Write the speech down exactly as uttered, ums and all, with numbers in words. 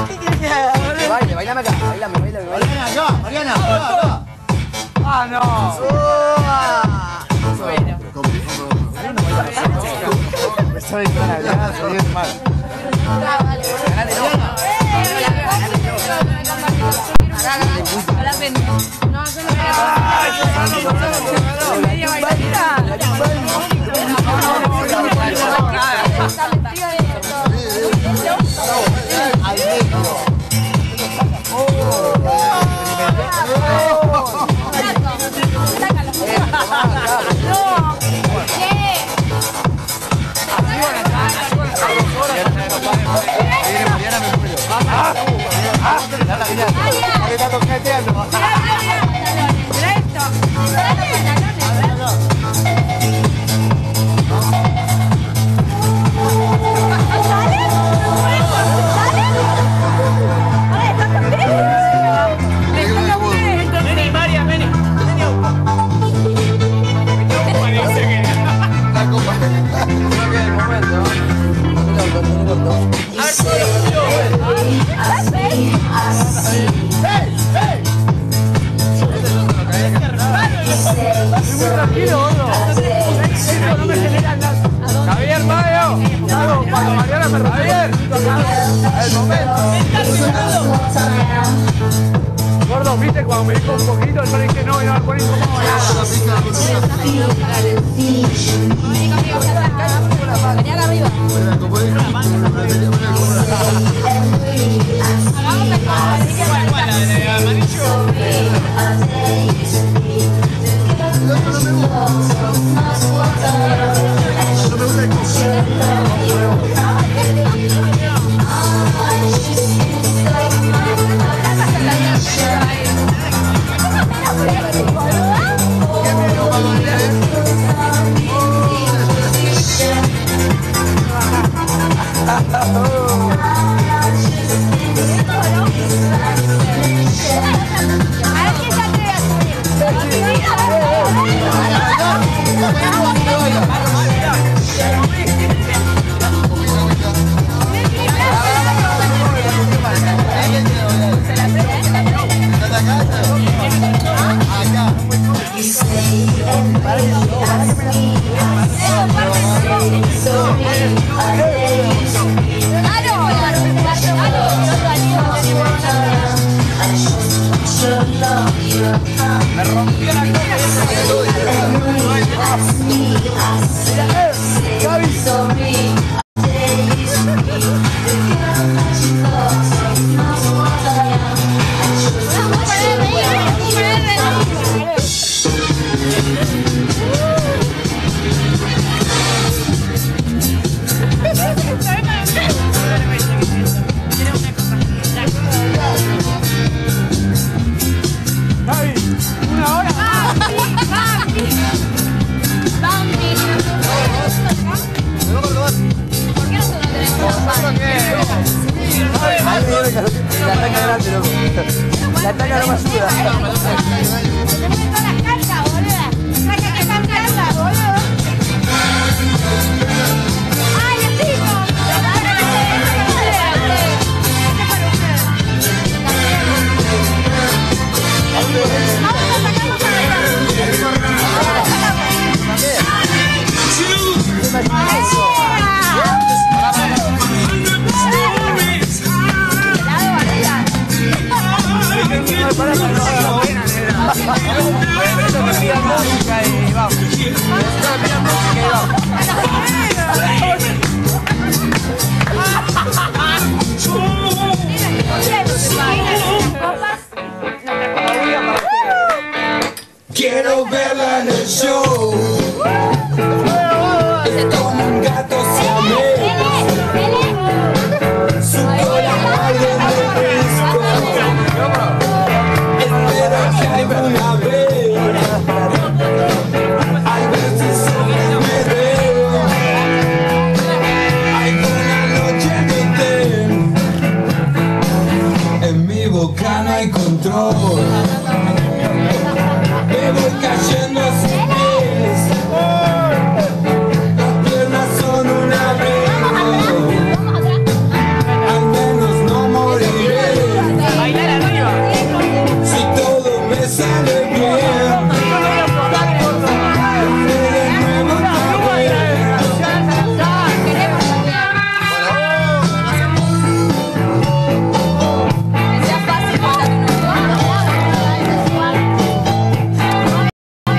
¿Qué querés que haga? Baile, bailame acá, bailame, bailame. Mariana, acá, Mariana, acá, acá. ¡Ah, no! Bueno. Empezó a disparar, hablar, se dio mal. No, yo no media bailarina. Javier, Mayo, cuando Mariana me Javier, el momento. Gordo, viste cuando me dijo un poquito, yo le dije no, y no me pone incómodo. Vení acá arriba. Me rompió la La taca grande, loco. La taca no me ayuda. Tenemos todas las cartas, boluda. Saca que están cartas, boludo. ¡Ay, el tipo! Quiero verla en el show. Es como un gato siamés. Su cola vale de fresco. Espero que alguna vez al ver sus ojos me veo. Hay una noche de té. En mi boca no hay control. Me voy cayendo a sus pies. Las piernas son un abrigo. Al menos no moriré. piel.